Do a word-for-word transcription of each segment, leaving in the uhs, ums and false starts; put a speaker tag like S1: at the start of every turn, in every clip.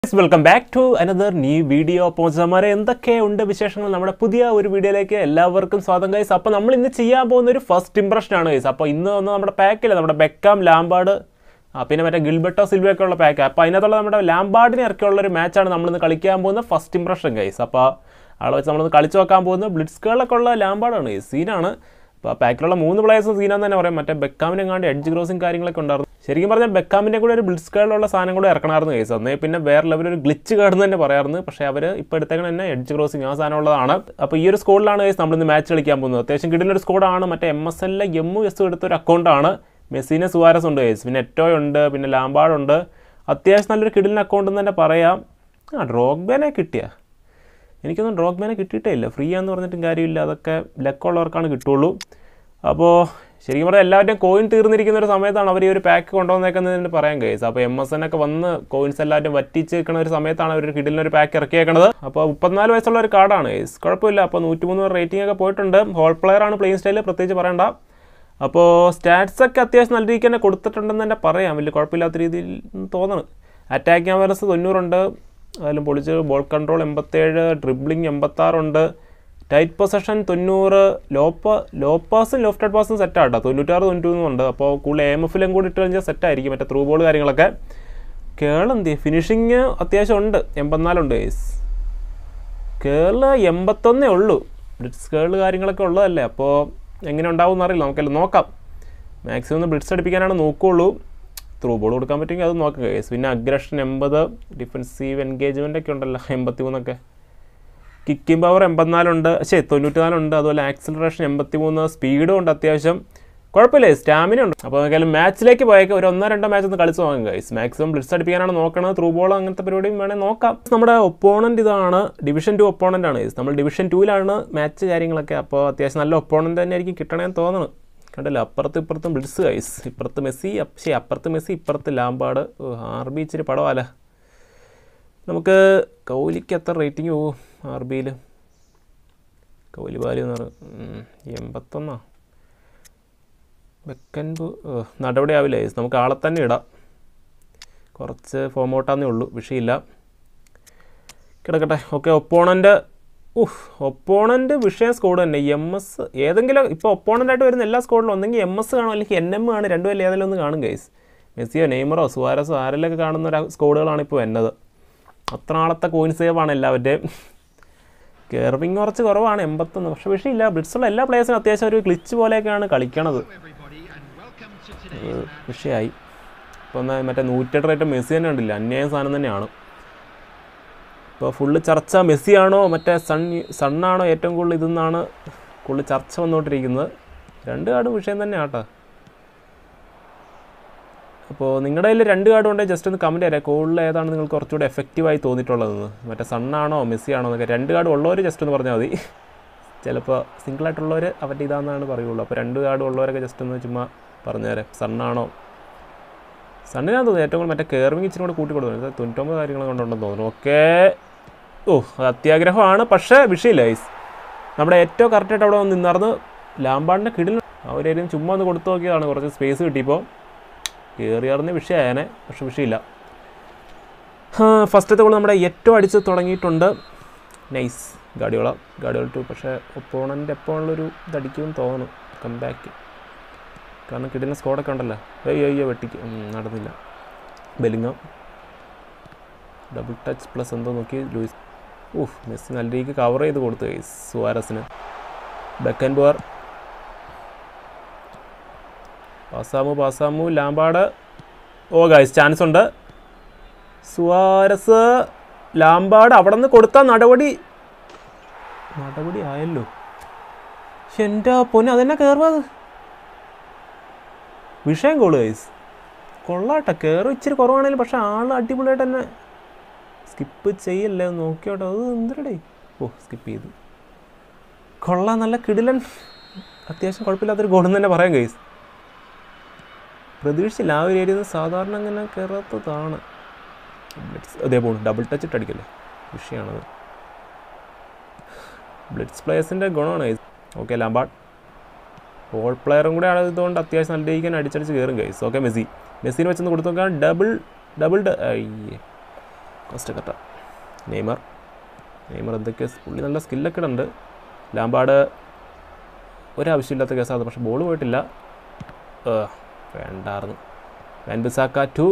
S1: Welcome back to another new video. അപ്പോൾ നമ്മുടെ എന്തൊക്കെ ഉണ്ട് വിശേഷങ്ങൾ നമ്മുടെ പുതിയ ഒരു വീഡിയോയിലേക്ക് എല്ലാവർക്കും സ്വാഗതം ഗൈസ്. അപ്പോൾ നമ്മൾ ഇന്ന് ചെയ്യാൻ പോകുന്ന ഒരു ഫസ്റ്റ് ഇംപ്രഷൻ ആണ് ഗൈസ്. അപ്പോൾ ഇന്ന് ഒന്ന് നമ്മുടെ പാക്കില്ല നമ്മുടെ ബെക്കാം ലാംബാർഡ് പിന്നെ മറ്റേ ഗിൽബർട്ടോ സിൽവയൊക്കെ ഉള്ള പാക്ക്. അപ്പോൾ അതിനകത്തുള്ള നമ്മുടെ ലാംബാർഡിനെ ഇറക്കിയുള്ള ഒരു മാച്ചാണ് നമ്മളിന്ന് കളിക്കാൻ പോകുന്ന ഫസ്റ്റ് ഇംപ്രഷൻ ഗൈസ്. അപ്പോൾ ആളെ വെച്ച് നമ്മളിന്ന് കളിച്ച് നോക്കാൻ പോകുന്നത് ബ്ലിറ്റ്സ്കേളിലൊക്കെ ഉള്ള ലാംബാർഡാണ് ഗൈസ്. സീനാണ്. അപ്പോൾ പാക്കിലുള്ള മൂന്ന് പ്ലേയേഴ്സും സീനാന്ന് തന്നെ പറയാം. മറ്റേ ബെക്കാമിനെ കണ്ട് എഡ്ജ് ക്രോസിങ് കാര്യങ്ങളൊക്കെ ഉണ്ടായിരുന്നു. ശരിക്കും പറഞ്ഞാൽ ബെക്കാമിൻ്റെ കൂടെ ഒരു ബ്ലിറ്റ്സ്കേളിലുള്ള സാധനം കൂടെ ഇറക്കണമായിരുന്നു കേസ്. അന്നേ പിന്നെ വേറെ ലെവലൊരു ഗ്ലിച്ച് കാർഡെന്ന് തന്നെ പറയാറുണ്ട്. പക്ഷേ അവർ ഇപ്പോൾ എടുത്തേക്കണ തന്നെ എഡ്ജ് ക്രോസിങ് ആ സാധനം ഉള്ളതാണ്. അപ്പോൾ ഈ ഒരു സ്കോഡിലാണ് കേസ് നമ്മളിന്ന് മാച്ച് കളിക്കാൻ പോകുന്നത്. അത്യാവശ്യം കിടിലൊരു സ്കോഡാണ്. മറ്റേ എം എസ് എല്ലിലെ എമ്മു എസ് എടുത്തൊരു അക്കൗണ്ടാണ്. മെസ്സിനെ സുവാരസ് ഉണ്ട് കേസ്, പിന്നെ എറ്റോയ് ഉണ്ട്, പിന്നെ ലാംബാർഡ് ഉണ്ട്. അത്യാവശ്യം നല്ലൊരു കിടിലിന് അക്കൗണ്ട് എന്ന് തന്നെ പറയാം. ആ ഡ്രോഗ്ബേനെ കിട്ടിയ എനിക്കൊന്നും ഡ്രോഗ്ബേനെ കിട്ടിയിട്ടേ ഇല്ല. ഫ്രീ ആണെന്ന് പറഞ്ഞിട്ടും കാര്യമില്ല. അതൊക്കെ ലക്കുള്ളവർക്കാണ് കിട്ടുള്ളൂ. അപ്പോൾ ശരിക്കും പറഞ്ഞാൽ എല്ലാവരുടെയും കോയിൻ തീർന്നിരിക്കുന്ന ഒരു സമയത്താണ് അവർ ഈ ഒരു പാക്ക് കൊണ്ടുവന്നേക്കുന്നതിന് പറയാൻ കേസ്. അപ്പോൾ എം എസ് എൻ ഒക്കെ വന്ന് കോയിൻസ് എല്ലാവരും വറ്റിച്ച് വെക്കുന്ന ഒരു സമയത്താണ് അവർ കിടിലിനൊരു പാക്ക് ഇറക്കിയേക്കുന്നത്. അപ്പോൾ മുപ്പത്തിനാല് വയസ്സുള്ള ഒരു കാർഡാണ് കേസ്. കുഴപ്പമില്ല. അപ്പോൾ നൂറ്റിമൂന്ന് റേറ്റിംഗ് ഒക്കെ പോയിട്ടുണ്ട്. ഹോൾ പ്ലെയർ ആണ്. പ്ലേയിങ് സ്റ്റൈൽ പ്രത്യേകിച്ച് പറയണ്ട. അപ്പോൾ സ്റ്റാറ്റ്സ് ഒക്കെ അത്യാവശ്യം നല്ല രീതിക്ക് തന്നെ കൊടുത്തിട്ടുണ്ടെന്ന് തന്നെ പറയാം. വലിയ കുഴപ്പമില്ലാത്ത രീതിയിൽ തോന്നണം. അറ്റാക്കിംഗ് അവേർനെസ് തൊണ്ണൂറുണ്ട്. അതിലും പൊളിച്ച് ബോൾ കൺട്രോൾ എൺപത്തേഴ്, ഡ്രിബ്ലിംഗ് എൺപത്താറുണ്ട്, ടൈറ്റ് പൊസഷൻ തൊണ്ണൂറ്, ലോപ്പ് ലോ പാസും ലോഫ്റ്റഡ് പാസും സെറ്റാട്ടോ. തൊണ്ണൂറ്റാറ് തൊണ്ണൂറ്റൊന്നുണ്ട്. അപ്പോൾ കൂടുതൽ എം എഫിലും കൂടി ഇട്ട് കഴിഞ്ഞാൽ സെറ്റായിരിക്കും മറ്റേ ത്രൂ ബോൾ കാര്യങ്ങളൊക്കെ. കേളെന്തി ഫിനിഷിങ് അത്യാവശ്യം ഉണ്ട്. എൺപത്തിനാലുണ്ട് ഗൈസ്. കേള് എൺപത്തൊന്നേ ഉള്ളൂ. ബ്ലിറ്റ്സ് കേള് കാര്യങ്ങളൊക്കെ ഉള്ളതല്ലേ. അപ്പോൾ എങ്ങനെ ഉണ്ടാവും എന്നറിയില്ല. നമുക്കെല്ലാം നോക്കാം. മാക്സിമം ഒന്ന് ബ്ലിറ്റ്സ് അടിപ്പിക്കാനാണ് നോക്കുകയുള്ളൂ. ത്രൂ ബോൾ കൊടുക്കാൻ പറ്റുമെങ്കിൽ അത് നോക്കാം ഗൈസ്. പിന്നെ അഗ്രഷൻ എൺപത്, ഡിഫൻസീവ് എൻഗേജ്മെൻ്റ് ഒക്കെ ഉണ്ടല്ലോ എൺപത്തി മൂന്നൊക്കെ. കിക്കിംഗ് പവർ എൺപത്തിനാലുണ്ട്, ശരി തൊണ്ണൂറ്റിനാലുണ്ട്. അതുപോലെ ആക്സിലറേഷൻ എൺപത്തി മൂന്ന്, സ്പീഡും ഉണ്ട് അത്യാവശ്യം. കുഴപ്പമില്ല, സ്റ്റാമിന ഉണ്ട്. അപ്പോൾ നമുക്കെല്ലാം മാച്ചിലേക്ക് പോയേക്കാം. ഒരു ഒന്നോ രണ്ടോ മാച്ച് ഒന്ന് കളിച്ച് നോക്കാം ഗൈസ്. മാക്സിമം ബ്ലിറ്റ്സ് അടിപ്പിക്കാനാണ് നോക്കണത്. ത്രൂ ബോൾ അങ്ങനത്തെ പരിപാടിയും വേണമെങ്കിൽ നോക്കാം. നമ്മുടെ ഒപ്പോണൻറ്റ് ഇതാണ്. ഡിവിഷൻ ടു ഒപ്പോണൻ്റ് ആണ് ഗൈസ്. നമ്മൾ ഡിവിഷൻ ടൂവിലാണ് മാച്ച് കാര്യങ്ങളൊക്കെ. അപ്പോൾ അത്യാവശ്യം നല്ല ഒപ്പോണൻ്റ് തന്നെ ആയിരിക്കും കിട്ടണമെന്ന് തോന്നുന്നു. കണ്ടല്ലോ, അപ്പുറത്ത് ഇപ്പുറത്തും ബ്ലിറ്റ്സ് ഗൈസ്. ഇപ്പുറത്ത് മെസ്സി, ശരി അപ്പുറത്ത് മെസ്സി, ഇപ്പുറത്ത് ലാംബാർഡ്. ആർ ബി ഇച്ചിരി പടവാല. നമുക്ക് കൗലിക്ക് എത്ര റേറ്റിംഗ് പോകും ആർ ബിയിൽ? കൗലി വാല്യൂ എന്ന് പറയുന്നത് എൺപത്തൊന്നാ. വെക്കൻപ് നടപടി ആവില്ല. നമുക്ക് ആളെ തന്നെ ഇടാം. കുറച്ച് ഫോം ഔട്ടാന്നേ ഉള്ളൂ, വിഷയമില്ല. കിടക്കട്ടെ. ഓക്കെ, ഒപ്പോണൻ്റ് ഉഹ് ഒപ്പോണൻ്റ് വിഷയം സ്കോഡ് തന്നെ. എം എസ് ഏതെങ്കിലും ഇപ്പോൾ ഒപ്പോണൻ്റായിട്ട് വരുന്ന എല്ലാ സ്കോഡിലും ഒന്നെങ്കിൽ എം എസ് കാണും, അല്ലെങ്കിൽ എൻ എം ആണ്. രണ്ടുപേരും ഏതെങ്കിലും ഒന്ന് കാണും ഗൈസ്. മെസ്സിയോ നെയ്മറോ സുവാരസോ ആരെല്ലൊക്കെ കാണുന്ന ഒരു സ്കോഡുകളാണ് ഇപ്പോൾ വരുന്നത്. അത്ര നാളത്തെ കോയിൻ സേവാണ് എല്ലാവരുടെയും. കെർവിങ് കുറച്ച് കുറവാണ്, എൺപത്തൊന്ന്. പക്ഷേ വിഷയമില്ല. ബ്ലിറ്റ്സുള്ള എല്ലാ പ്ലേയേഴ്സിനും അത്യാവശ്യം ഒരു ക്ലിച്ച് പോലെയൊക്കെയാണ് കളിക്കണത്. വിഷയമായി. ഇപ്പോൾ ഒന്ന് മറ്റേ നൂറ്റെട്ട് റേറ്റ് മെസ്സി തന്നെ ഉണ്ടില്ല. അന്യായ സാധനം തന്നെയാണ്. ഇപ്പോൾ ഫുള്ള് ചർച്ച മെസ്സിയാണോ മറ്റേ സൺ സണ്ണാണോ ഏറ്റവും കൂടുതൽ ഇതെന്നാണ് കൂടുതൽ ചർച്ച വന്നുകൊണ്ടിരിക്കുന്നത്. രണ്ട് കാർഡും വിഷയം തന്നെ ആട്ടോ. അപ്പോൾ നിങ്ങളുടെ കയ്യിൽ രണ്ട് കാർഡ് ഉണ്ടെങ്കിൽ ജസ്റ്റ് ഒന്ന് കമൻറ്റ് ചെയ്യാം. കൂടുതൽ ഏതാണ് നിങ്ങൾക്ക് കുറച്ചുകൂടെ എഫക്റ്റീവായി തോന്നിയിട്ടുള്ളതെന്ന്. മറ്റേ സണ്ണാണോ മെസ്സി ആണോ എന്നൊക്കെ രണ്ട് കാർഡ് ഉള്ളവർ ജസ്റ്റ് ഒന്ന് പറഞ്ഞാൽ മതി. ചിലപ്പോൾ സിംഗിളായിട്ടുള്ളവർ അവരുടെ ഇതാണെന്നാണ് പറയുള്ളൂ. അപ്പോൾ രണ്ട് കാർഡ് ഉള്ളവരൊക്കെ ജസ്റ്റ് ഒന്ന് ചുമ്മാ പറഞ്ഞുതരാം. സണ്ണാണോ? സണ്ണിനാന്ന് തോന്നുന്നു ഏറ്റവും കൂടുതൽ. മറ്റേ കെർവിങ് ഇച്ചിരി കൂടെ കൂട്ടി കൊടുക്കുന്നത് തൊണ്ണൂറ്റൊമ്പത് കാര്യങ്ങൾ കൊണ്ടുണ്ടെന്ന് തോന്നുന്നു. ഓക്കെ. ഓ അത് അത്യാഗ്രഹമാണ്. പക്ഷേ വിഷയമില്ല ഗൈസ്. നമ്മുടെ ഏറ്റവും കറക്റ്റായിട്ട് അവിടെ വന്ന് നിന്നാർന്ന് ലാംബാർഡിൻ്റെ കിടിൽ ആ ഒരു ഏരിയയും ചുമ്മാ ഒന്ന് കൊടുത്തു നോക്കിയതാണ്. കുറച്ച് സ്പേസ് കിട്ടിയപ്പോൾ കയറിയാർന്ന വിഷയമായനെ. പക്ഷെ വിഷയമില്ല. ഫസ്റ്റത്തെ ഗോൾ നമ്മുടെ ഏറ്റവും അടിച്ച് തുടങ്ങിയിട്ടുണ്ട്. നൈസ്. Guardiola Guardiola to. പക്ഷേ ഒപ്പോണൻ്റ് എപ്പോൾ ഉള്ളൊരു ഇതടിക്കുമെന്ന് തോന്നുന്നു. കംബാക്ക് കാരണം കിടിലൻ സ്കോഡൊക്കെ ഉണ്ടല്ലോ. അയ്യോ അയ്യോ വെട്ടിക്ക് നടന്നില്ല. ബെലിങ്ങം ഡബിൾ ടച്ച് പ്ലസ് എന്തോ നോക്കി ലൂയിസ്. ഊഹ് മെസ്സി നല്ല രീതിക്ക് കവർ ചെയ്ത് കൊടുത്തു ഗൈസ് സുവാരസിന്. ബെക്കൻബോർ പാസാമു പാസാമു ലാംബാർഡ്. ഓ ഗൈസ് ചാൻസ് ഉണ്ട്. സുവാരസ് ലാംബാർഡ് അവിടെ നിന്ന് കൊടുത്താൽ നടപടി നടപടി ആയല്ലോ. എൻ്റെ പൊന്നെ അതെന്നെ കയറുന്നത് വിഷയം കോള് ഗൈസ്. കൊള്ളാട്ടെ. കയറും ഇച്ചിരി കുറവാണെങ്കിലും പക്ഷേ ആൾ അടിപൊളിയായിട്ട് തന്നെ സ്കിപ്പ് ചെയ്യല്ലേ. നോക്കിയോട്ടെ. അത് എന്തിനടേ. ഓ സ്കിപ്പ് ചെയ്തു. കൊള്ളാം. നല്ല കിടിലൻ അത്യാവശ്യം കുഴപ്പമില്ലാത്തൊരു ഗോളെന്ന് തന്നെ പറയാം ഗൈസ്. പ്രതീക്ഷിച്ചില്ല ആ ഒരു ഏരിയയിൽ നിന്ന് സാധാരണ അങ്ങനെ കയറാത്തതാണ്. ബ്ലിറ്റ്സ് അതേ പോകുന്നു. ഡബിൾ ടച്ച് ഇട്ട് അടിക്കല്ലേ വിഷയമാണത്. ബ്ലിറ്റ്സ് പ്ലേയേഴ്സിൻ്റെ ഗുണമാണ് ഗൈസ്. ഓക്കെ ലാംബാർഡ് റോൾ പ്ലെയറും കൂടെ ആയതുകൊണ്ട് അത്യാവശ്യം നല്ല രീതിക്ക് അടിച്ചടിച്ച് കയറും ഗൈസ്. ഓക്കെ മെസ്സി മെസ്സിനെ വെച്ചൊന്ന് കൊടുത്തു നോക്കാം. ഡബിൾ ഡബിൾ അയ്യേ കോസ്റ്റ കട്ട നെയ്മർ നെയ്മർ എന്തൊക്കെ പുള്ളി നല്ല സ്കില്ലൊക്കെ ഉണ്ട്. ലാംബാർഡ് ഒരാവശ്യമില്ലാത്ത കേസാണ്, പക്ഷെ ബോൾ പോയിട്ടില്ല. വേണ്ടായിരുന്നു. വാൻ ബിസാക്ക ടു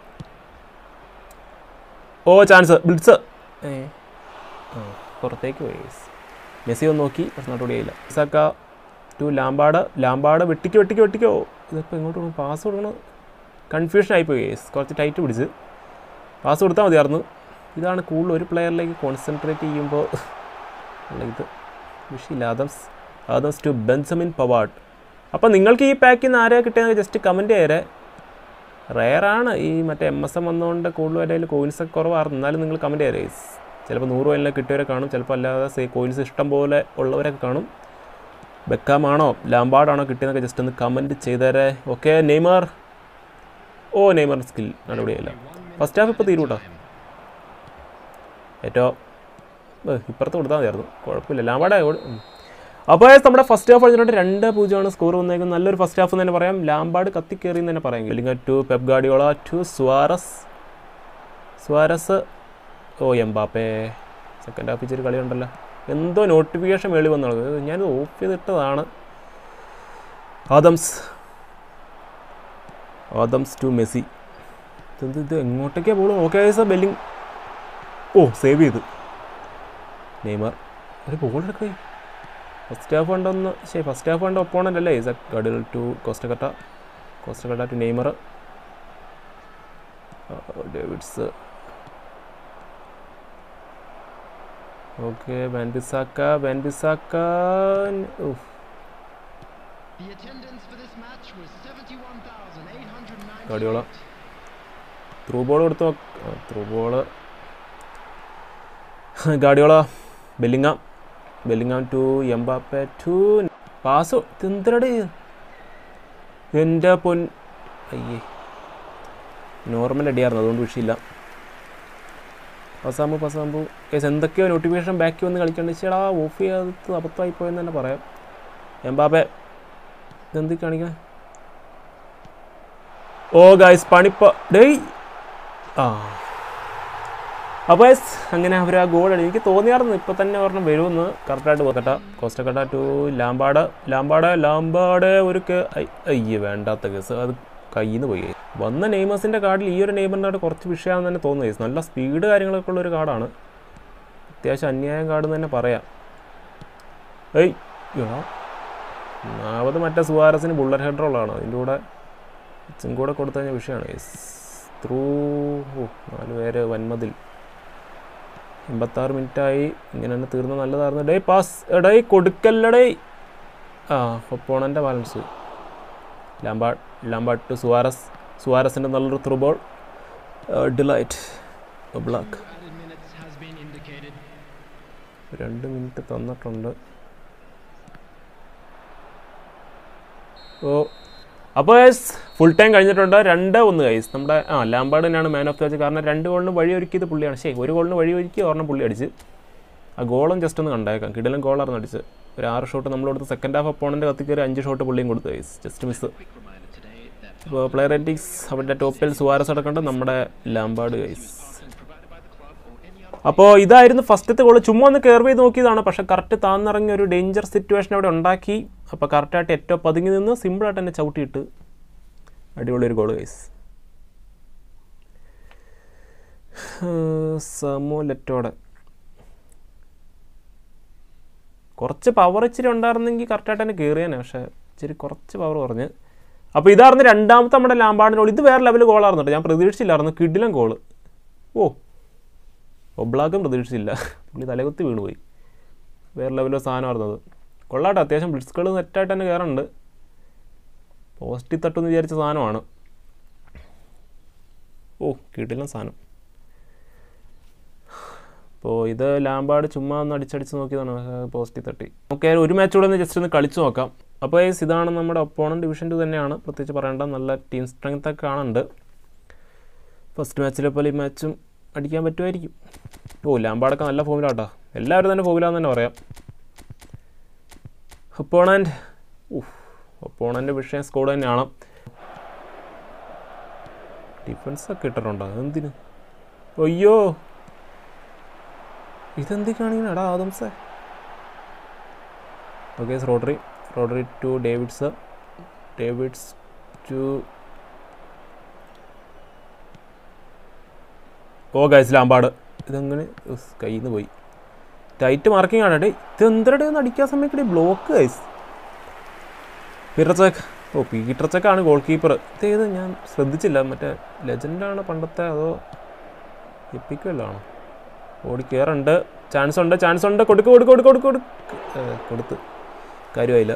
S1: ഓ ചാൻസ് ബ്ലിറ്റ്സ് ഏ പുറത്തേക്ക് പോയി. മെസ്സി ഒന്ന് നോക്കി പക്ഷെ നട്ടുകൂടിയില്ല. ബിസാക്ക ടു ലാംബാർഡ് ലാംബാർഡ് വെട്ടിക്കോ വെട്ടിക്കോ വെട്ടിക്കോ ഇതിപ്പോൾ എങ്ങോട്ട് കൊടുക്കണം? പാസ് കൊടുക്കണം. കൺഫ്യൂഷൻ ആയിപ്പോയി. കുറച്ച് ടൈറ്റ് പിടിച്ച് പാസ് കൊടുത്താൽ മതിയായിരുന്നു. ഇതാണ് കൂടുതൽ ഒരു പ്ലെയറിലേക്ക് കോൺസെൻട്രേറ്റ് ചെയ്യുമ്പോൾ ഉള്ള ഇത് വിഷയമില്ല. Adams Adams to Benjamin Pavard. അപ്പോൾ നിങ്ങൾക്ക് ഈ പാക്കിൽ നിന്ന് ആരെയാണ് കിട്ടിയെന്ന് ജസ്റ്റ് കമൻറ്റ് ചെയ്തേ. റെയറാണ് ഈ മറ്റേ എം എസ് എം വന്നുകൊണ്ട് കൂടുതൽ ഇടയിൽ കോയിൻസൊക്കെ കുറവായിരുന്നു. എന്നാലും നിങ്ങൾ കമൻറ്റ് ചെയ്തേ. ചിലപ്പോൾ നൂറ് കോയിനിൽ കിട്ടിയവരെ കാണും, ചിലപ്പോൾ അല്ലാതെ കോയിൻസ് ഇഷ്ടം പോലെ ഉള്ളവരൊക്കെ കാണും. ബെക്കാമാണോ ലാംബാർഡാണോ കിട്ടിയെന്നൊക്കെ ജസ്റ്റ് ഒന്ന് കമൻറ്റ് ചെയ്തേരെ. ഓക്കെ നെയ്മർ ഓ നെയ്മർ സ്കിൽ നടപടിയില്ല. ഫസ്റ്റ് ഹാഫ് ഇപ്പോൾ തീരൂട്ടോ. ഏറ്റവും ഇപ്പുറത്ത് കൊടുത്താൽ മതിയായിരുന്നു, കുഴപ്പമില്ല. ലാംബാർഡ് അപ്പോൾ നമ്മുടെ ഫസ്റ്റ് ഹാഫ് കഴിഞ്ഞിട്ട് രണ്ട് പൂജ്യമാണ് സ്കോർ വന്നേക്കുന്നത്. നല്ലൊരു ഫസ്റ്റ് ഹാഫ് എന്ന് തന്നെ പറയാം. ലാംബാർഡ് കത്തിക്കയറി എന്ന് തന്നെ പറയാം. ഗെല്ലിംഗ to Pep Guardiola to Suarez Suarez ഓ എംബാപ്പേ. സെക്കൻഡ് ഹാഫ് ഇച്ചിരി കളിയുണ്ടല്ലോ. എന്തോ നോട്ടിഫിക്കേഷൻ വേളി വന്നുള്ളത്, ഞാനത് ഓഫ് ചെയ്തിട്ടതാണ്. Adams Adams to Messi. ഇത് ഇത് എങ്ങോട്ടേക്കാണ് ബോൾ? ഓക്കെ സാർ ബെല്ലിങ് ഓ സേവ് ചെയ്ത്. നെയ്മർ ഒരു ബോൾ എടുക്കേ. ഫസ്റ്റ് ഹാഫ് കണ്ടൊന്ന് ശരി ഫസ്റ്റ് ഹാഫ് കണ്ട ഒപ്പോണൻ്റ് അല്ലേ ഇസക് Gvardiol to Costacurta Costacurta to Neymar Davids. Okay Wan Bissaka Wan Bissaka Guardiola through ball കൊടുത്തു. Through ball Guardiola Bellingham Bellingham to Mbappe to pass. എന്തിനടി എൻ്റെ പൊൻ അയ്യേ നോർമൽ അടിയായിരുന്നു, അതുകൊണ്ട് വിഷയമില്ല. പസാമ്പു പസാമ്പു കേസ് എന്തൊക്കെയോ നോട്ടിഫിക്കേഷൻ ബാക്കി വന്ന് കളിക്കേണ്ട ചേടാ ഓഫ് ചെയ്യാത്ത അബദ്ധമായി പോയെന്ന് തന്നെ പറയാം. എംബാപ്പെ ഇതെന്ത് കാണിക്കാൻ? ഓ ഗൈസ് പണിപ്പ ഡേയ് ആ അപ്പോൾ അങ്ങനെ അവർ ആ ഗോൾ അടി എനിക്ക് തോന്നിയായിരുന്നു ഇപ്പം തന്നെ പറഞ്ഞാൽ വരുമെന്ന്. കറക്റ്റായിട്ട് പോകട്ടെ. Costacurta to Lampard Lampard Lampard ഒരു അയ്യേ വേണ്ടാത്ത കേസ്, അത് കയ്യിൽ നിന്ന് പോയി. വന്ന നെയ്മേഴ്സിൻ്റെ കാർഡിൽ ഈ ഒരു നെയ്മറിനായിട്ട് കുറച്ച് വിഷയമാണെന്ന് തന്നെ തോന്നുന്നു. നല്ല സ്പീഡ് കാര്യങ്ങളൊക്കെ ഉള്ളൊരു കാർഡാണ്, അത്യാവശ്യം അന്യായം കാർഡെന്ന് തന്നെ പറയാം. ഏയ് ഒന്നാമത് മറ്റേ സുവാരസിന് ബുള്ളറ്റ് ഹെഡറുള്ളതാണ്, അതിൻ്റെ കൂടെ ഇച്ചും കൂടെ കൊടുത്തു കഴിഞ്ഞ വിഷയമാണ്. ത്രൂ നാല് പേര് വൻമതിൽ. എൺപത്താറ് മിനിറ്റായി. ഇങ്ങനെ തന്നെ തീർന്ന നല്ലതായിരുന്നു. ഡേ പാസ് എടേ കൊടുക്കല്ലടേ. ആ ഒപ്പോണൻ്റെ balance. Lampard Lampard to Suarez സുവാരസിൻ്റെ നല്ലൊരു ത്രൂ ബോൾ. ഡിലൈറ്റ് ബ്ലാക്ക് രണ്ട് മിനിറ്റ് തന്നിട്ടുണ്ട്. ഓ അപ്പോൾ ഗൈസ് ഫുൾ ടൈം കഴിഞ്ഞിട്ടുണ്ട്. രണ്ട് ഒന്ന് ഗൈസ് നമ്മുടെ ആ ലാംബാർഡ് തന്നെയാണ് മാൻ ഓഫ് ദ മാച്ച്. കാരണം രണ്ട് ഗോളിന് വഴിയൊരുക്കിയത് പുള്ളിയാണ്. ശരി ഒരു ഗോളിന് വഴിയൊരുക്കി ഒരെണ്ണം പുള്ളി അടിച്ച്. ആ ഗോളും ജസ്റ്റ് ഒന്ന് കണ്ടേക്കാം. കിടിലൻ ഗോളായിരുന്നു അടിച്ച്. ഒരു ആറ് ഷോട്ട് നമ്മൾ കൊടുത്ത്. സെക്കൻഡ് ഹാഫ് ഒപ്പോണൻ്റെ കത്തിക്കയറി അഞ്ച് ഷോട്ട് പുള്ളിയും കൊടുത്തു ഗൈസ്. Just miss. ഇപ്പോൾ പ്ലെയർ റേറ്റിംഗ്സ് അവരുടെ ടോപ്പിൽ സുവാരസ് അടക്കണ്ട് നമ്മുടെ ലാംബാർഡ് ഗൈസ്. അപ്പോൾ ഇതായിരുന്നു ഫസ്റ്റത്തെ ഗോൾ. ചുമ്മാ ഒന്ന് കെയർ ചെയ്ത് നോക്കിയതാണ്, പക്ഷേ കറക്റ്റ് താന്നിറങ്ങിയ ഒരു ഡേഞ്ചർ സിറ്റുവേഷൻ അവിടെ ഉണ്ടാക്കി. അപ്പോൾ കറക്റ്റായിട്ട് ഏറ്റവും പതുങ്ങി നിന്ന് സിമ്പിളായിട്ട് തന്നെ ചവിട്ടിയിട്ട് അടിപൊളി ഒരു ഗോൾ ഗൈസ്. സമൂലറ്റോടെ കുറച്ച് പവർ ഇച്ചിരി ഉണ്ടായിരുന്നെങ്കിൽ കറക്റ്റായിട്ട് തന്നെ കയറിയാനെ, പക്ഷേ ഇച്ചിരി കുറച്ച് പവർ കുറഞ്ഞ്. അപ്പോൾ ഇതായിരുന്നു രണ്ടാമത്തെ നമ്മുടെ ലാംബാർഡിൻ്റെ ഗോൾ. ഇത് വേറെ ലെവൽ ഗോളായിരുന്നു കേട്ടോ, ഞാൻ പ്രതീക്ഷിച്ചില്ലായിരുന്നു. കിടിലൻ ഗോൾ. ഓ ഒബ്ലാക്കും പ്രതീക്ഷിച്ചില്ല, പുള്ളി തലകുത്തി വീണുപോയി. വേറെ ലെവലിലെ സാധനമായിരുന്നത്. കൊള്ളാട്ടെ, അത്യാവശ്യം ബ്ലിറ്റ്സ്കൾ നെറ്റായിട്ട് തന്നെ കയറുന്നുണ്ട്. പോസ്റ്റിൽ തട്ടുമെന്ന് വിചാരിച്ച സാധനമാണ്. ഓ കിടിലൻ സാധനം. അപ്പോൾ ഇത് ലാംബാർഡ് ചുമ്മാ ഒന്ന് അടിച്ചടിച്ച് നോക്കിയതാണ്, പോസ്റ്റിൽ തട്ടി. ഓക്കെ ഒരു മാച്ച് കൂടെ ഒന്ന് ജസ്റ്റ് ഒന്ന് കളിച്ച് നോക്കാം. അപ്പോൾ ഇതാണ് നമ്മുടെ ഒപ്പോണൻ്റ് ഡിവിഷൻ ടു തന്നെയാണ്, പ്രത്യേകിച്ച് പറയേണ്ട. നല്ല ടീം സ്ട്രെങ്ത് ഒക്കെ കാണുന്നുണ്ട്. ഫസ്റ്റ് മാച്ചിലെ പോലെ ഈ മാച്ചും അടിക്കാൻ പറ്റുമായിരിക്കും. ഓ ലാംബാർഡൊക്കെ നല്ല ഫോമിലാട്ടോ, എല്ലാവരും തന്നെ ഫോമിലാന്ന് തന്നെ പറയാം. ഒപ്പോണൻ്റ് ഊഹ് ഒപ്പോണൻ്റ് വിഷയം സ്കോഡ് തന്നെയാണ്. ഡിഫൻസൊക്കെ ഇട്ടിട്ടുണ്ടോ? അതെന്തിന്? അയ്യോ ഇതെന്തി കാണിക്കണം എടാ ആദംസേ. Okay Rodri Rodri to Davids Davids to ഓ ഗൈസ് ലാംബാർഡ്. ഇതെങ്ങനെ കയ്യിൽ നിന്ന് പോയി. ടൈറ്റ് മാർക്കിംഗ് ആണ് ഡേ. ഇത് എന്തരടെ ഒന്ന് അടിക്കാൻ സമയത്ത് ബ്ലോക്ക് ഗൈസ്. Peter Cech. ഓ പീറ്റർ ചെക്കാണ് ഗോൾ കീപ്പർ. ഇതേത് ഞാൻ ശ്രദ്ധിച്ചില്ല. മറ്റേ ലെജൻഡാണ് പണ്ടത്തെ അതോ എപ്പിക്കല്ലാണോ? ഓടി കയറുണ്ട്. ചാൻസ് ഉണ്ട് ചാൻസ് ഉണ്ട്. കൊടുക്ക് കൊടുക്ക് കൊടുക്ക് കൊടുക്ക് കൊടുക്ക് കൊടുത്ത് കാര്യമായില്ല.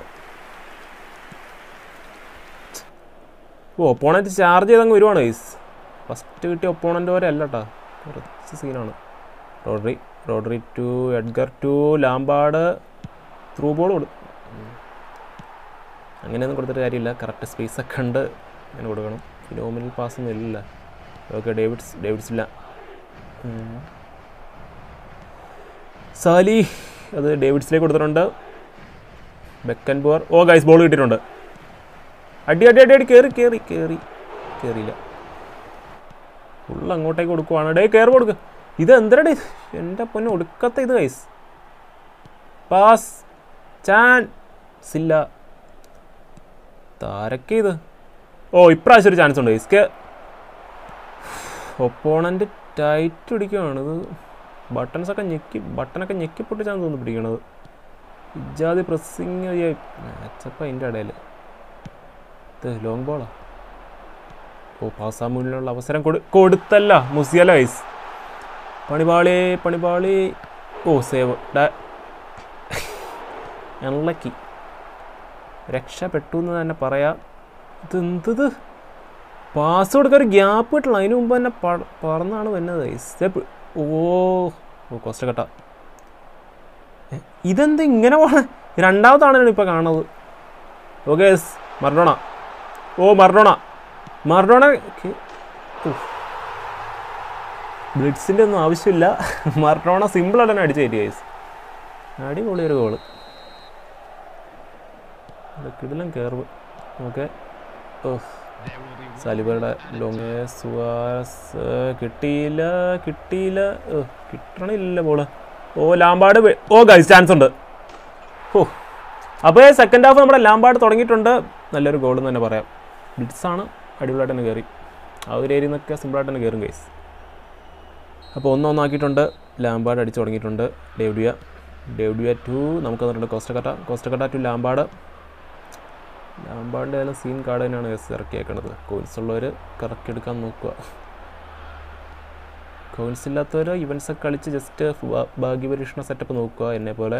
S1: ഓ ഒപ്പോണൻറ്റ് ചാർജ് ചെയ്തങ്ങ് വരുവാണ് ഗൈസ്. ഫസ്റ്റ് കിട്ടിയ ഒപ്പോണൻ്റ് വരെ അല്ല കേട്ടോ, കുറച്ച് സീനാണ്. Rodri Rodri to Edgar to Lampard. Through ball കൊടു അങ്ങനെയൊന്നും കൊടുത്തിട്ട് കാര്യമില്ല. കറക്റ്റ് സ്പേസ് ഒക്കെ ഉണ്ട്, അങ്ങനെ കൊടുക്കണം. ഫിനോമിനൽ പാസ്സൊന്നും ഇല്ല. ഓക്കെ ഡേവിഡ്സ് ഡേവിഡ്സ് ഇല്ല. സാലി അത് ഡേവിഡ്സിലേക്ക് കൊടുത്തിട്ടുണ്ട്. Beckenbauer. ഓ ഗൈസ് ബോൾ കിട്ടിയിട്ടുണ്ട്. അടി അടി അടി അടി കയറി കയറി കയറി കയറിയില്ല. ഫുള്ള് അങ്ങോട്ടേക്ക് കൊടുക്കുവാണ്. ഡേ കയറി കൊടുക്ക്. ഇത് എന്തരടേ എൻ്റെ പൊന്നെ ഒടുക്കത്തെ ഇത് ഗൈസ്. പാസ് ചാൻസ് ഇല്ല. താരക്കെ ഇത്. ഓ ഇപ്രാവശ്യം ഒരു ചാൻസ് ഉണ്ട് ഗൈസ്. ഒപ്പോണൻ്റ് ടൈറ്റ് പിടിക്കുകയാണ്. ഇത് ബട്ടൺസൊക്കെ ഞെക്കി ബട്ടണൊക്കെ ഞെക്കിപ്പൊട്ടിച്ചാണ് തോന്നുന്നു പിടിക്കണത്. ഇജാതി പ്രസ്സിങ് മാച്ചപ്പം അതിൻ്റെ ഇടയിൽ. ഇത് ലോങ് ബോളാ. ഓ പാസാൻ മുന്നിലുള്ള അവസരം കൊടു കൊടുത്തല്ല മുസിയല ഗൈസ്. പണിപാളി പണിപാളി. ഓ സേവ് ഡാ അൺലക്കി. രക്ഷപ്പെട്ടു എന്ന് തന്നെ പറയാം. ഇതെന്തത് പാസ് കൊടുക്കാൻ ഒരു ഗ്യാപ്പ് കിട്ടില്ല. അതിന് മുമ്പ് തന്നെ പറന്നാണ് വന്നത് ഗൈസ്. ഓ ഓ കോസ്റ്റ് കട്ട. ഇതെന്താ ഇങ്ങനെ പോണ? രണ്ടാമതാണല്ലോ ഇപ്പോൾ കാണുന്നത്. Okay Maradona. ഓ മർഡോണ മർഡോണ ബ്ലിറ്റ്സിൻ്റെ ഒന്നും ആവശ്യമില്ല. മർഡോണ സിമ്പിളായിട്ട് തന്നെ അടിച്ചു കയറ്റി ഗൈസ്. അടിപൊളി ഒരു ഗോള്. കിടിലം കയർവ്. ഓക്കെ ഓ സാലിബയുടെ ലോങ് സുവാരസ് കിട്ടിയില്ല കിട്ടിയില്ല. ഓ കിട്ടണില്ല ബോള്. ഓ ലാംബാർഡ്. ഓ ഗൈസ് ചാൻസ് ഉണ്ട്. ഓ അപ്പോൾ സെക്കൻഡ് ഹാഫ് നമ്മുടെ ലാംബാർഡ് തുടങ്ങിയിട്ടുണ്ട്. നല്ലൊരു ഗോൾ എന്ന് തന്നെ പറയാം. ബ്ലിറ്റ്സാണ് അടിപൊളിയായിട്ട് തന്നെ കയറി. ആ ഒരു ഏരിയയിൽ നിന്നൊക്കെ സിമ്പിളായിട്ട് തന്നെ കയറും ഗൈസ്. അപ്പോൾ ഒന്നൊന്നാക്കിയിട്ടുണ്ട്. ലാംബാർഡ് അടിച്ച് തുടങ്ങിയിട്ടുണ്ട്. ഡേവിഡിയ ഡേവിഡിയ ടു നമുക്ക് തന്നിട്ടുണ്ട് കോസ്റ്റക്കട്ട. കോസ്റ്റക്കട്ട ടു ലാംബാർഡ്. ലാംബാർഡിൻ്റെ ഏതായാലും സീൻ കാർഡ് തന്നെയാണ് ഗൈസ് ഇറക്കിയേക്കണത്. കോയിൻസ് ഉള്ളവർ കറക്കിയെടുക്കാൻ നോക്കുക. കോയിൻസ് ഇല്ലാത്തവർ ഇവൻസൊക്കെ കളിച്ച് ജസ്റ്റ് ഭാഗ്യപരീക്ഷണ സെറ്റപ്പ് നോക്കുക എന്നെ പോലെ.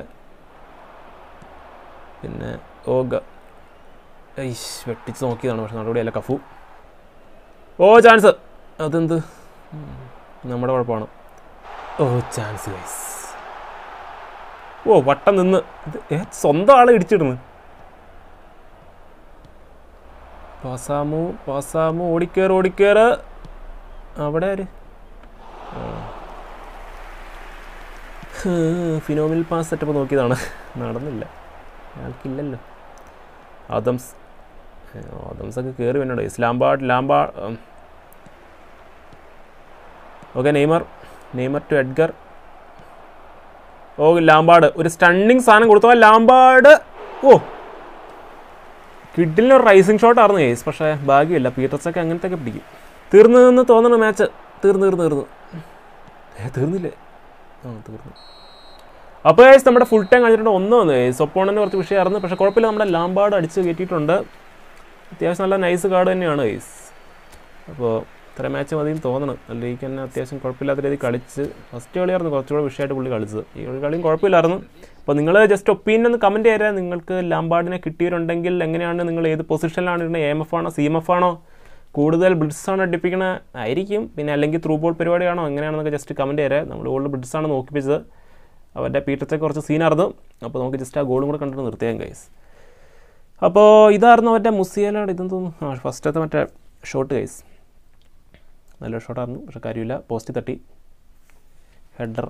S1: പിന്നെ ഓഗ ഐഷ് വെട്ടിച്ച് നോക്കിയതാണ്, പക്ഷെ നടപടിയല്ല. കഫു. ഓ ചാൻസ്. അതെന്ത് നമ്മുടെ കുഴപ്പമാണ്. ഓ ചാൻസ് ഗൈസ്. ഓ വട്ടം നിന്ന് ഇത് സ്വന്തം ആളെ ഇടിച്ചിടുന്നു. പാസാമു പാസാമു ഓടിക്കേറ് ഓടിക്കേറ്. അവിടെ ആര്? ഫിനോമിനൽ പാസ് സെറ്റപ്പ് നോക്കിയതാണ്, നടന്നില്ല. അയാൾക്കില്ലല്ലോ. ആദംസ് ആദംസൊക്കെ കയറി വന്നോണ്ട്. Lampard Lampard. Okay Neymar Neymar to Edgar. ഓ ലാംബാർഡ് ഒരു സ്റ്റണ്ണിങ് സാധനം കൊടുത്തു. ലാംബാർഡ്. ഓ കിഡിലിനൊരു റൈസിങ് ഷോട്ടായിരുന്നു കേസ്, പക്ഷേ ഭാഗ്യമില്ല. പീറ്റർസൊക്കെ അങ്ങനത്തെയൊക്കെ പിടിക്കും. തീർന്നു എന്ന് തോന്നണം മാച്ച്. തീർന്നു തീർന്നു തീർന്നു ഏ തീർന്നില്ലേ? ആ തീർന്നു. അപ്പോൾ ഗൈസ് നമ്മുടെ ഫുൾ ടൈം കഴിഞ്ഞിട്ടുണ്ട്. ഒന്ന് വന്നു ഗൈസ്. ഒപ്പോണൻ്റ് കുറച്ച് വിഷയമായിരുന്നു, പക്ഷേ കുഴപ്പമില്ല. നമ്മുടെ ലാംബാർഡ് അടിച്ച് കയറ്റിയിട്ടുണ്ട്. അത്യാവശ്യം നല്ല നൈസ് കാർഡ് തന്നെയാണ് ഗൈസ്. അപ്പോൾ ഇത്ര മാച്ച് മതിയും തോന്നണം. അല്ലെങ്കിൽ തന്നെ അത്യാവശ്യം കുഴപ്പമില്ലാത്ത രീതിയിൽ കളിച്ച് ഫസ്റ്റ് കളിയായിരുന്നു കുറച്ചുകൂടെ വിഷയമായിട്ട് പുള്ളി കളിച്ചത്. ഈ കളിയും കുഴപ്പമില്ലായിരുന്നു. അപ്പോൾ നിങ്ങൾ ജസ്റ്റ് ഒപ്പീനിയൻ ഒന്ന് കമൻറ്റ് ചെയ്യാൻ. നിങ്ങൾക്ക് ലാംബാർഡിനെ കിട്ടിയിട്ടുണ്ടെങ്കിൽ എങ്ങനെയാണ്, നിങ്ങൾ ഏത് പൊസിഷനിലാണ് ഇടുന്നത്? എം എഫ് ആണോ സി എം എഫ് ആണോ? കൂടുതൽ ബ്ലിറ്റ്സാണ് അടിപ്പിക്കണ ആയിരിക്കും, പിന്നെ അല്ലെങ്കിൽ ത്രൂ ബോൾ പരിപാടിയാണോ, എങ്ങനെയാണെന്നൊക്കെ ജസ്റ്റ് കമൻറ്റ് ചെയ്യാം. നമ്മൾ കൂടുതൽ ബ്ലിറ്റ്സാണ് നോക്കിപ്പിച്ചത്. അവരുടെ പീറ്റർസൊക്കെ കുറച്ച് സീനായിരുന്നു. അപ്പോൾ നമുക്ക് ജസ്റ്റ് ആ ഗോളും കൂടെ കണ്ടിട്ട് നിർത്തിയാൽ ഗൈസ്. അപ്പോൾ ഇതായിരുന്നു മറ്റേ മുസിയലയുടെ ഇതെന്ന് തോന്നുന്നു. ആ ഫസ്റ്റത്തെ മറ്റേ ഷോട്ട് ഗൈസ്. നല്ലൊരു ഷോട്ടായിരുന്നു, പക്ഷേ കാര്യമില്ല. പോസ്റ്റ് തട്ടി ഹെഡർ.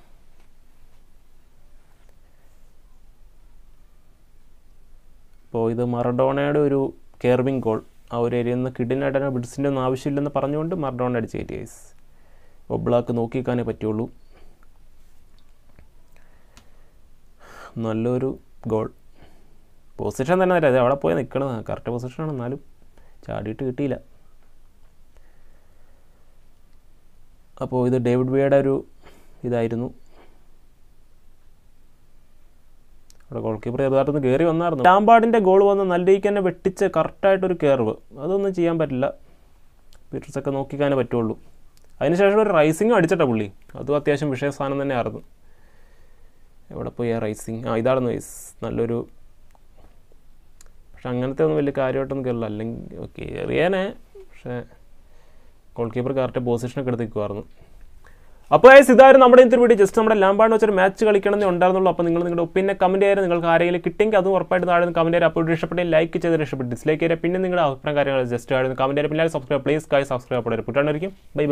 S1: അപ്പോൾ ഇത് മറഡോണയുടെ ഒരു കെയർവിങ് ഗോൾ. ആ ഒരു ഏരിയയിൽ നിന്ന് കിഡിനായിട്ട് തന്നെ ബ്ലിറ്റ്സിൻ്റെ ഒന്നും ആവശ്യമില്ലെന്ന് പറഞ്ഞുകൊണ്ട് മറഡോണ അടിച്ച് കയറ്റി ഗൈസ്. ഒബ്ലാക്ക് നോക്കിക്കാനേ പറ്റുള്ളൂ. നല്ലൊരു ഗോൾ. പൊസിഷൻ തന്നെ തരാം, അവിടെ പോയി നിൽക്കണത് കറക്റ്റ് പൊസിഷനാണ്, എന്നാലും ചാടിയിട്ട് കിട്ടിയില്ല. അപ്പോൾ ഇത് ഡേവിഡ് വിയയുടെ ഒരു ഇതായിരുന്നു. അവിടെ ഗോൾ കീപ്പർ ചെറുതായിട്ടൊന്ന് കയറി വന്നായിരുന്നു. ലാംബാർഡിൻ്റെ ഗോൾ വന്ന് നല്ല രീതിക്ക് തന്നെ വെട്ടിച്ച് കറക്റ്റായിട്ടൊരു കയർവ്, അതൊന്നും ചെയ്യാൻ പറ്റില്ല. പീറ്റേഴ്സൊക്കെ നോക്കിക്കാനേ പറ്റുള്ളൂ. അതിനുശേഷം ഒരു റൈസിങ്ങും അടിച്ചിട്ട പുള്ളി, അതും അത്യാവശ്യം വിഷയ സ്ഥാനം തന്നെയായിരുന്നു. എവിടെ പോയി ആ റൈസിങ്? ആ ഇതായിരുന്നു വൈസ് നല്ലൊരു, പക്ഷെ അങ്ങനത്തെ ഒന്നും വലിയ കാര്യമായിട്ടൊന്നും കയറില്ല. അല്ലെങ്കിൽ കയറിയാനേ, പക്ഷേ ഗോൾ കീപ്പർ കറക്റ്റ് പൊസിഷനൊക്കെ എടുത്ത് നിൽക്കുമായിരുന്നു. അപ്പോൾ ഗൈസ് ഇതായിരുന്നു നമ്മുടെ ഇന്നത്തെ വീഡിയോ. ജസ്റ്റ് നമ്മുടെ ലാംബാർഡ് വെച്ചൊരു മാച്ച് കളിക്കണമെന്നേ ഉണ്ടായിരുന്നുള്ളൂ. അപ്പോൾ നിങ്ങൾ നിങ്ങളുടെ ഒപ്പീനിയൻ കമൻറ്റ് ചെയ്യാൻ, നിങ്ങൾക്ക് ആരെങ്കിലും കിട്ടിയെങ്കിൽ അതും ഉറപ്പായിട്ട് താഴെ കമൻറ്റ് ചെയ്യാൻ. അപ്പോൾ ഇഷ്ടപ്പെട്ടെങ്കിൽ ലൈക്ക് ചെയ്ത് ഇഷ്ടപ്പെട്ട് ഡിസ്ലൈക്ക് ചെയ്യുക. പിന്നെ നിങ്ങളുടെ അഭിപ്രായം കാര്യങ്ങൾ ജസ്റ്റ് താഴെ കമൻറ്റ് ചെയ്യാൻ. പിന്നെ സബ്സ്ക്രൈബ് പ്ലീസ് ഗൈസ് സബ്സ്ക്രൈബ് ചെയ്യപ്പെടും. പുട്ടാണ്ടിരിക്കും. ബൈ.